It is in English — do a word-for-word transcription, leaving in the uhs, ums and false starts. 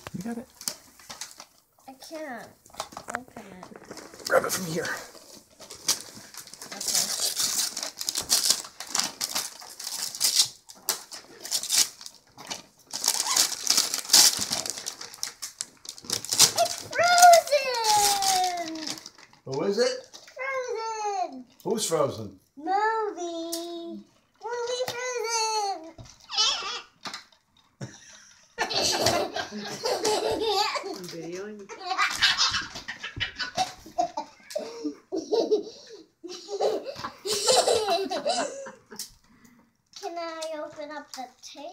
You got it? I can't open it. Grab it from here. Okay. It's frozen! Who is it? Frozen! Who's frozen? Movie! Movie frozen! Videoing. Can I open up the tape?